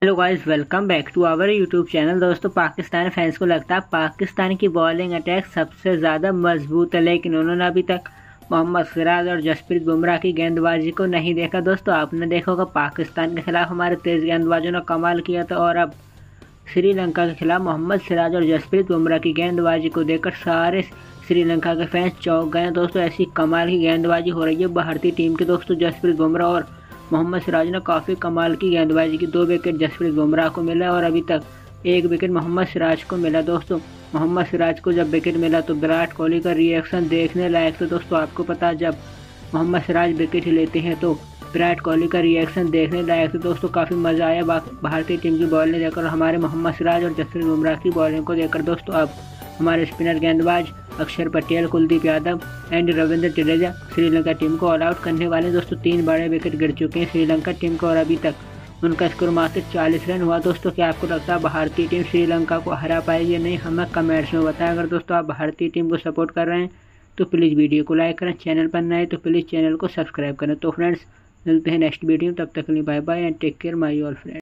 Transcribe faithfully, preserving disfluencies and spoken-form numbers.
Hello guys, welcome back to our YouTube channel. दोस्तों, Pakistan fans को लगता है पाकिस्तान की बॉलिंग अटैक सबसे ज़्यादा मजबूत है, लेकिन उन्होंने अभी तक मोहम्मद सिराज और जसप्रीत बुमराह की गेंदबाजी को नहीं देखा। दोस्तों, आपने देखा होगा पाकिस्तान के खिलाफ हमारे तेज़ गेंदबाजों ने कमाल किया था, और अब श्रीलंका के खिलाफ मोहम्मद सिराज और जसप्रीत बुमराह की गेंदबाजी को देखकर सारे श्रीलंका के फैंस चौंक गए। दोस्तों, ऐसी कमाल की गेंदबाजी हो रही है भारतीय टीम की। दोस्तों, जसप्रीत बुमराह और मोहम्मद सिराज ने काफ़ी कमाल की गेंदबाजी की। दो विकेट जसप्रीत बुमराह को मिला और अभी तक एक विकेट मोहम्मद सिराज को मिला। दोस्तों, मोहम्मद सिराज को जब विकेट मिला तो विराट कोहली का रिएक्शन देखने लायक था। दोस्तों, आपको पता है जब मोहम्मद सिराज विकेट लेते हैं तो विराट कोहली का रिएक्शन देखने लायक था। दोस्तों, काफ़ी मज़ा आया भारतीय टीम की बॉलिंग देखकर, हमारे मोहम्मद सिराज और जसप्रीत बुमराह की बॉलिंग को देखकर। दोस्तों, अब हमारे स्पिनर गेंदबाज अक्षर पटेल, कुलदीप यादव एंड रविंद्र जडेजा श्रीलंका टीम को ऑल आउट करने वाले। दोस्तों, तीन बड़े विकेट गिर चुके हैं श्रीलंका टीम को और अभी तक उनका स्कोर मात्र चालीस रन हुआ। दोस्तों, क्या आपको लगता है भारतीय टीम श्रीलंका को हरा पाएगी या नहीं? हमें कमेंट्स में बताएं। अगर दोस्तों आप भारतीय टीम को सपोर्ट कर रहे हैं तो प्लीज़ वीडियो को लाइक करें, चैनल पर नए तो प्लीज़ चैनल को सब्सक्राइब करें। तो फ्रेंड्स, मिलते हैं नेक्स्ट वीडियो, तब तक के लिए bye bye and take care my all friends.